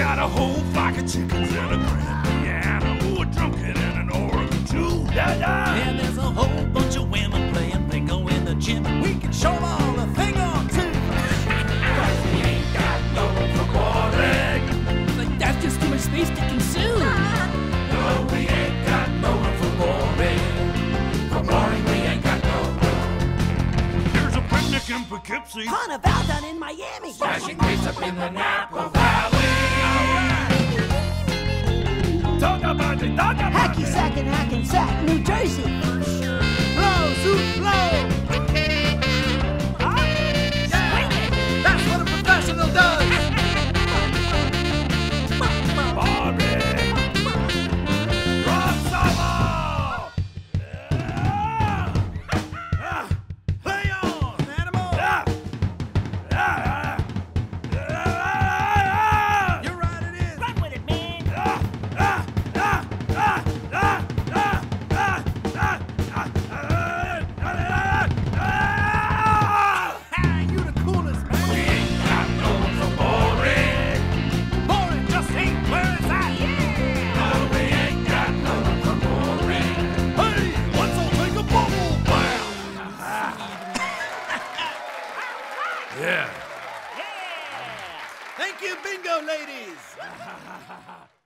got a whole flock of chickens and a grand piano. Ooh, a drum kit and an organ too. Yeah, yeah. And there's a whole bunch of women playing bingo in the gym. We can show them all a thing or two. Cause we ain't got no room for boring. Like, that's just too much space to consume. No, we ain't got no room for boring. For boring, we ain't got no room. There's a picnic in Poughkeepsie. Carnival down in Miami. Smashing bass up in the Napa Valley. Talk about it, talk about Hacky it. Sack and Hackensack, New Jersey. Blow, zoot, blow. That's what a professional does. Boring. Rock solo. Play on, Animal. You're right, it is. Run with it, man. You the coolest, man. We ain't got no room for boring. Boring just ain't where it's at. No, we ain't got no room for boring. Hey, let's all take a bubble bath. Yeah. Thank you, bingo ladies.